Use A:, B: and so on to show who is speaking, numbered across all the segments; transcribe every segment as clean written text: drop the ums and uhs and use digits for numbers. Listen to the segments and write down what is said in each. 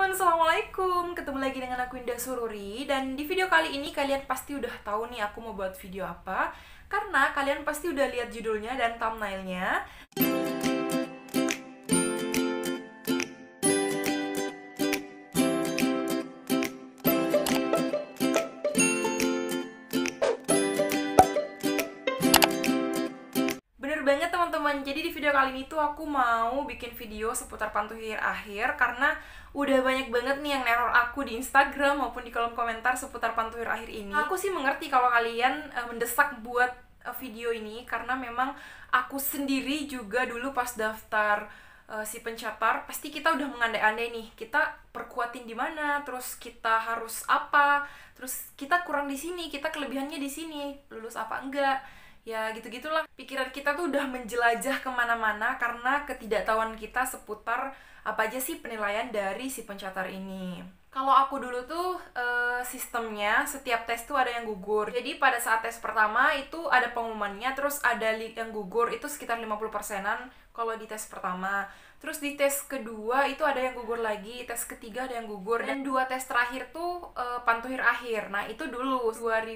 A: teman-teman, assalamualaikum. Ketemu lagi dengan aku Indah Sururi. Dan di video kali ini kalian pasti udah tahu nih aku mau buat video apa, karena kalian pasti udah lihat judulnya dan thumbnailnya. Bener banget teman-teman, jadi di video kali ini tuh aku mau bikin video seputar Pantuhir Akhir karena udah banyak banget nih yang neror aku di Instagram maupun di kolom komentar seputar Pantuhir Akhir ini. Aku sih mengerti kalau kalian mendesak buat video ini karena memang aku sendiri juga dulu pas daftar si pencatar pasti kita udah mengandai-andai nih, kita perkuatin di mana, terus kita harus apa, terus kita kurang di sini, kita kelebihannya di sini, lulus apa enggak. Ya gitu-gitulah, pikiran kita tuh udah menjelajah kemana-mana karena ketidaktahuan kita seputar apa aja sih penilaian dari si pencatar ini. Kalau aku dulu tuh sistemnya setiap tes tuh ada yang gugur. Jadi pada saat tes pertama itu ada pengumumannya, terus ada yang gugur itu sekitar 50%-an kalau di tes pertama. Terus di tes kedua itu ada yang gugur lagi, tes ketiga ada yang gugur, dan 2 tes terakhir tuh Pantuhir Akhir. Nah itu dulu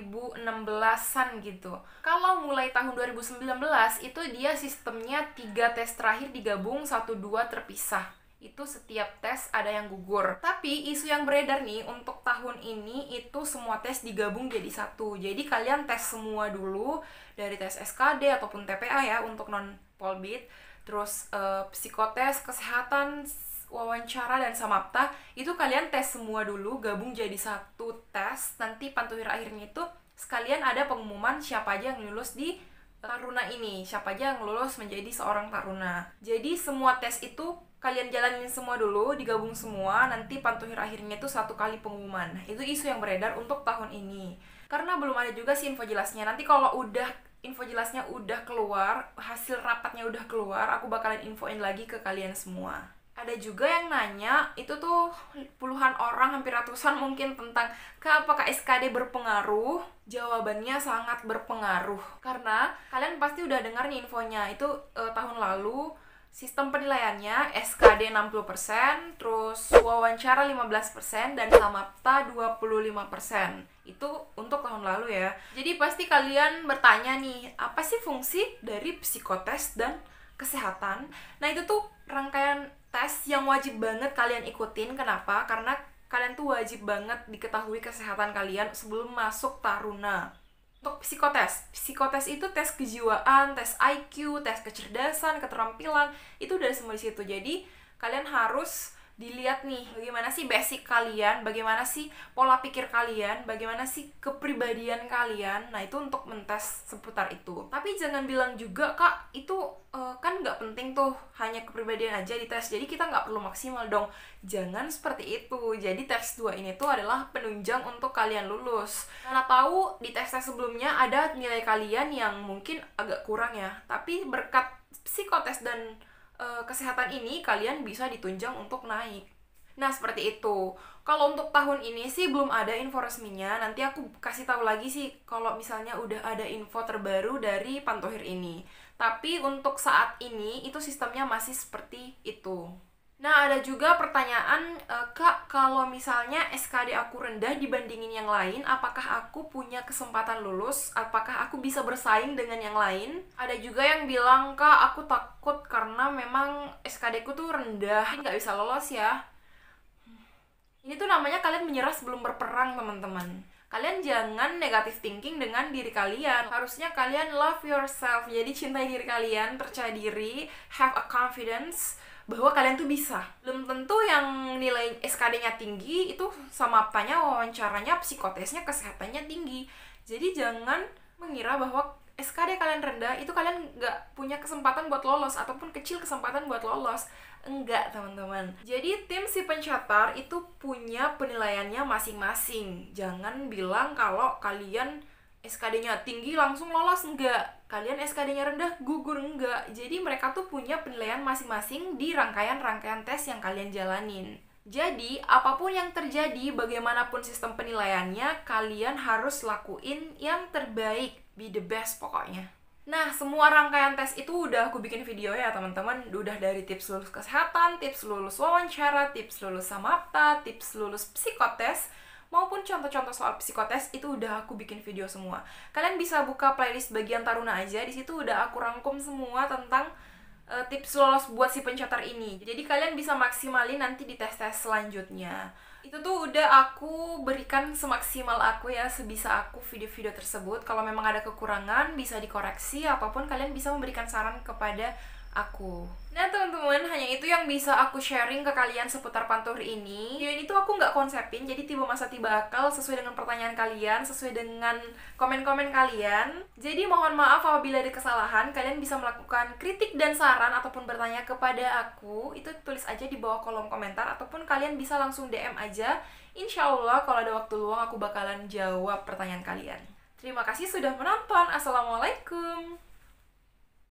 A: 2016-an gitu. Kalau mulai tahun 2019 itu dia sistemnya 3 tes terakhir digabung, 1-2 terpisah. Itu setiap tes ada yang gugur. Tapi isu yang beredar nih untuk tahun ini itu semua tes digabung jadi satu. Jadi kalian tes semua dulu, dari tes SKD ataupun TPA ya untuk non-polbid, terus psikotes, kesehatan, wawancara, dan samapta, itu kalian tes semua dulu, gabung jadi satu tes. Nanti Pantuhir Akhirnya itu sekalian ada pengumuman siapa aja yang lulus di taruna ini, siapa aja yang lulus menjadi seorang taruna. Jadi semua tes itu kalian jalanin semua dulu, digabung semua, nanti Pantuhir Akhirnya itu satu kali pengumuman. Itu isu yang beredar untuk tahun ini. Karena belum ada juga sih info jelasnya. Nanti kalau udah info jelasnya udah keluar, hasil rapatnya udah keluar, aku bakalan infoin lagi ke kalian semua. Ada juga yang nanya, itu tuh puluhan orang, hampir ratusan mungkin, tentang apakah SKD berpengaruh? Jawabannya sangat berpengaruh. Karena kalian pasti udah dengar nih infonya, itu tahun lalu sistem penilaiannya SKD 60%, terus wawancara 15%, dan samapta 25%. Itu untuk tahun lalu ya. Jadi pasti kalian bertanya nih, apa sih fungsi dari psikotes dan kesehatan? Nah itu tuh rangkaian tes yang wajib banget kalian ikutin. Kenapa? Karena kalian tuh wajib banget diketahui kesehatan kalian sebelum masuk taruna. Untuk psikotes itu tes kejiwaan, tes IQ, tes kecerdasan, keterampilan, itu udah semua di situ. Jadi kalian harus dilihat nih bagaimana sih basic kalian, bagaimana sih pola pikir kalian, bagaimana sih kepribadian kalian. Nah itu untuk mentes seputar itu. Tapi jangan bilang juga, Kak, itu kan nggak penting tuh, hanya kepribadian aja dites, jadi kita nggak perlu maksimal dong. Jangan seperti itu. Jadi tes 2 ini tuh adalah penunjang untuk kalian lulus. Karena tahu di tes-tes sebelumnya ada nilai kalian yang mungkin agak kurang ya, tapi berkat psikotes dan kesehatan ini kalian bisa ditunjang untuk naik. Nah seperti itu. Kalau untuk tahun ini sih belum ada info resminya. Nanti aku kasih tahu lagi sih kalau misalnya udah ada info terbaru dari Pantuhir ini. Tapi untuk saat ini itu sistemnya masih seperti itu. Nah ada juga pertanyaan, Kak, kalau misalnya SKD aku rendah dibandingin yang lain, apakah aku punya kesempatan lulus? Apakah aku bisa bersaing dengan yang lain? Ada juga yang bilang, Kak, aku takut karena memang SKD ku tuh rendah, nggak bisa lolos ya. Ini tuh namanya kalian menyerah sebelum berperang, teman-teman. Kalian jangan negative thinking dengan diri kalian. Harusnya kalian love yourself. Jadi cintai diri kalian, percaya diri, have a confidence bahwa kalian tuh bisa. Belum tentu yang nilai SKD-nya tinggi itu sama apanya, wawancaranya, psikotesnya, kesehatannya tinggi. Jadi jangan mengira bahwa SKD kalian rendah itu kalian nggak punya kesempatan buat lolos ataupun kecil kesempatan buat lolos. Enggak, teman-teman. Jadi tim si pencatar itu punya penilaiannya masing-masing. Jangan bilang kalau kalian SKD-nya tinggi langsung lolos, enggak. Kalian SKD-nya rendah gugur, enggak. Jadi mereka tuh punya penilaian masing-masing di rangkaian-rangkaian tes yang kalian jalanin. Jadi apapun yang terjadi, bagaimanapun sistem penilaiannya, kalian harus lakuin yang terbaik. Be the best pokoknya. Nah, semua rangkaian tes itu udah aku bikin video ya teman-teman. Udah dari tips lulus kesehatan, tips lulus wawancara, tips lulus samapta, tips lulus psikotes, maupun contoh-contoh soal psikotes itu udah aku bikin video semua. Kalian bisa buka playlist bagian Taruna aja, di situ udah aku rangkum semua tentang tips lolos buat si pencatat ini. Jadi kalian bisa maksimalin nanti di tes-tes selanjutnya. Itu tuh udah aku berikan semaksimal aku ya, sebisa aku video-video tersebut. Kalau memang ada kekurangan bisa dikoreksi, ataupun kalian bisa memberikan saran kepada aku. Nah teman-teman, hanya itu yang bisa aku sharing ke kalian seputar Pantur ini. Video ini tuh aku nggak konsepin, jadi tiba masa tiba akal sesuai dengan pertanyaan kalian, sesuai dengan komen-komen kalian. Jadi mohon maaf apabila ada kesalahan. Kalian bisa melakukan kritik dan saran ataupun bertanya kepada aku. Itu tulis aja di bawah kolom komentar, ataupun kalian bisa langsung DM aja. Insya Allah kalau ada waktu luang aku bakalan jawab pertanyaan kalian. Terima kasih sudah menonton. Assalamualaikum.